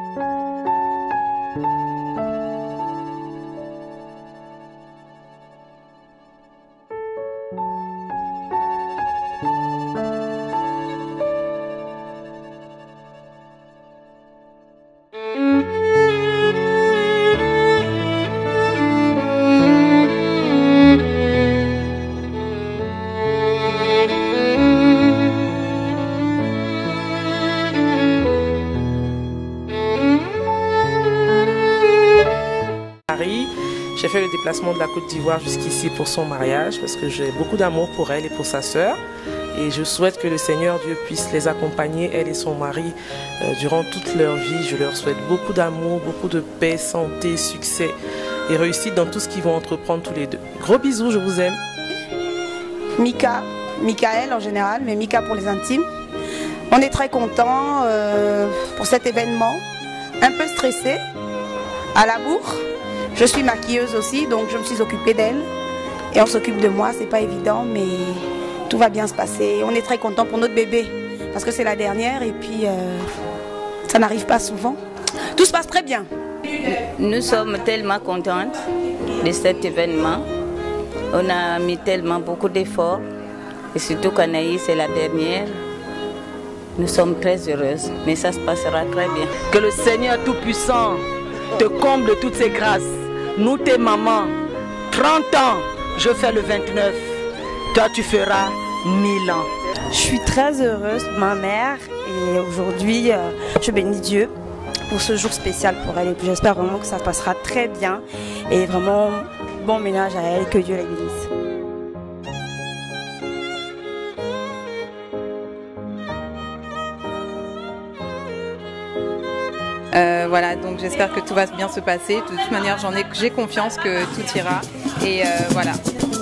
J'ai fait le déplacement de la Côte d'Ivoire jusqu'ici pour son mariage parce que j'ai beaucoup d'amour pour elle et pour sa sœur. Et je souhaite que le Seigneur Dieu puisse les accompagner, elle et son mari, durant toute leur vie. Je leur souhaite beaucoup d'amour, beaucoup de paix, santé, succès et réussite dans tout ce qu'ils vont entreprendre tous les deux. Gros bisous, je vous aime. Mika, Michael en général, mais Mika pour les intimes. On est très contents pour cet événement, un peu stressé, à la bourre. Je suis maquilleuse aussi, donc je me suis occupée d'elle. Et on s'occupe de moi, c'est pas évident, mais tout va bien se passer. On est très contents pour notre bébé, parce que c'est la dernière et puis ça n'arrive pas souvent. Tout se passe très bien. Nous sommes tellement contentes de cet événement. On a mis tellement beaucoup d'efforts. Et surtout qu'Anaïs c'est la dernière. Nous sommes très heureuses, mais ça se passera très bien. Que le Seigneur Tout-Puissant te comble de toutes ses grâces. Nous, tes mamans, 30 ans, je fais le 29. Toi, tu feras 1000 ans. Je suis très heureuse, ma mère, et aujourd'hui, je bénis Dieu pour ce jour spécial pour elle. Et puis j'espère vraiment que ça se passera très bien. Et vraiment, bon ménage à elle, que Dieu la bénisse. Voilà, donc j'espère que tout va bien se passer. De toute manière, j'ai confiance que tout ira. Et voilà.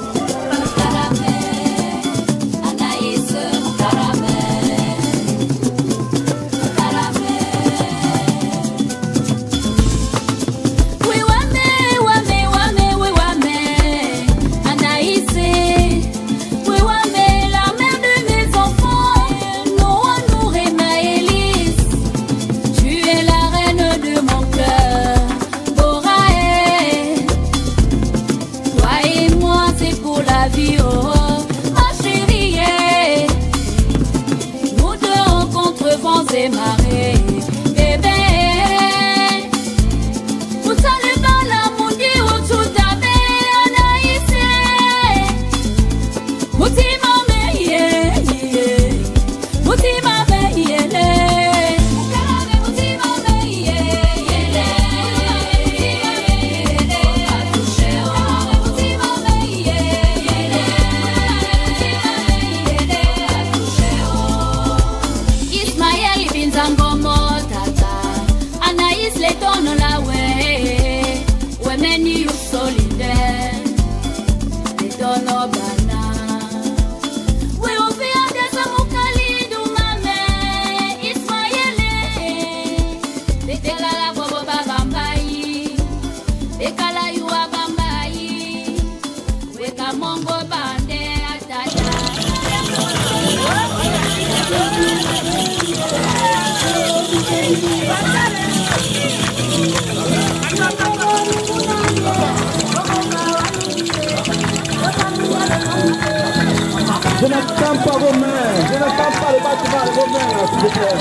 Je ne tends pas vos mains, je ne tends pas le bâtiment de vos mains, s'il vous plaît.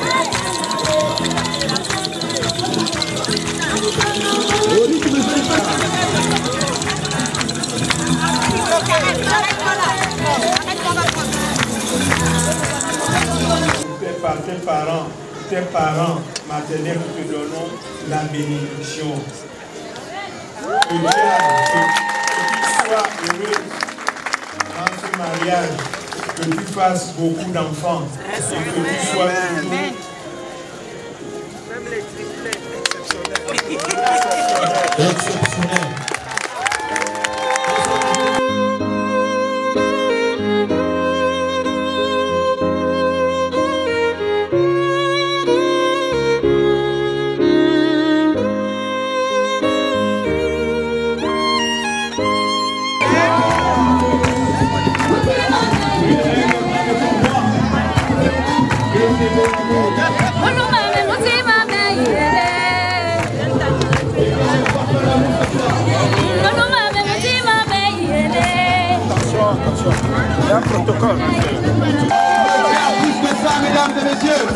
Par tes parents maternels, nous te donnons la bénédiction. Que Dieu soit heureux dans ce mariage, que tu fasses beaucoup d'enfants et que tu sois toujours même les triplets exceptionnels. Oh, no, Il y a un protocole. Plus que ça, mesdames et messieurs.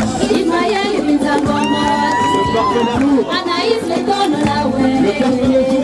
Anaïs les donne la ouais.